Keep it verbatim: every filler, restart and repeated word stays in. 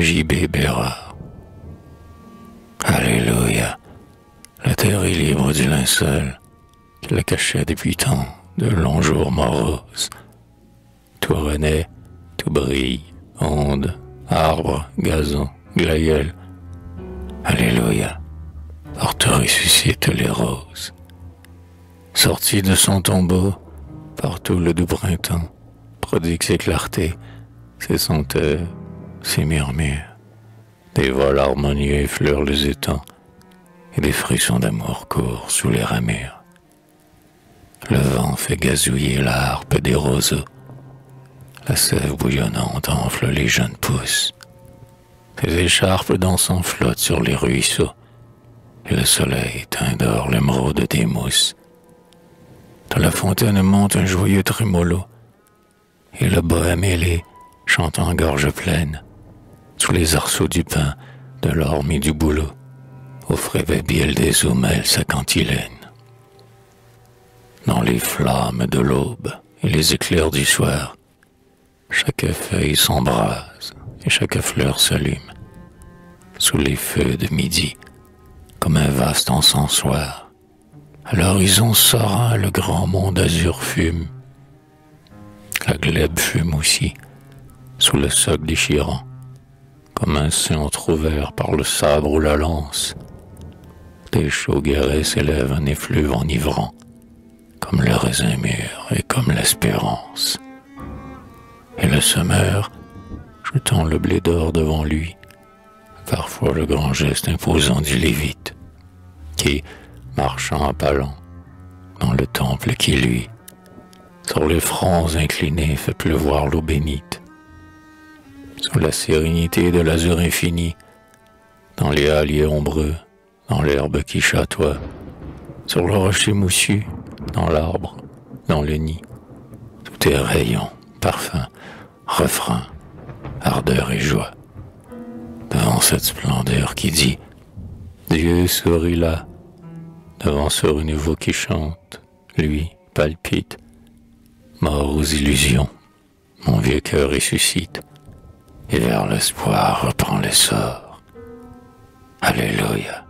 J B Bérard. Alléluia. La terre est libre du linceul qui la cachait depuis tant de longs jours moroses. Tout renaît, tout brille, ondes, arbres, gazon, glaïeul. Alléluia. Porte ressuscite les roses. Sorti de son tombeau, partout le doux printemps prodigue ses clartés, ses senteurs, ses murmures. Des vols harmonieux effleurent les étangs, et des frissons d'amour courent sous les ramures. Le vent fait gazouiller la harpe des roseaux. La sève bouillonnante enfle les jeunes pousses. Ses écharpes dansant flottent sur les ruisseaux, et le soleil teint d'or l'émeraude des mousses. De la fontaine monte un joyeux trémolo, et le bohème ailé chante en gorge pleine, sous les arceaux du pin, de l'orme et du bouleau, au frais babiel des eaux mêle sa cantilène. Dans les flammes de l'aube et les éclairs du soir, chaque feuille s'embrase et chaque fleur s'allume, sous les feux de midi, comme un vaste encensoir. À l'horizon serein, le grand monde azur fume. La glèbe fume aussi, sous le soc déchirant, comme un sein entrouvert par le sabre ou la lance. Des chauds guérets s'élèvent un effluve enivrant, comme le raisin mûr et comme l'espérance. Et le semeur, jetant le blé d'or devant lui, parfois le grand geste imposant du Lévite, qui, marchant à pas lents, dans le temple qui luit, sur les fronts inclinés fait pleuvoir l'eau bénite, sous la sérénité de l'azur infini, dans les halliers ombreux, dans l'herbe qui chatoie, sur le rocher moussu, dans l'arbre, dans le nid, tout est rayon, parfum, refrain, ardeur et joie. Devant cette splendeur qui dit « Dieu sourit là », devant ce renouveau qui chante, lui palpite, mort aux illusions, mon vieux cœur ressuscite, et vers l'espoir reprend l'essor. Alléluia.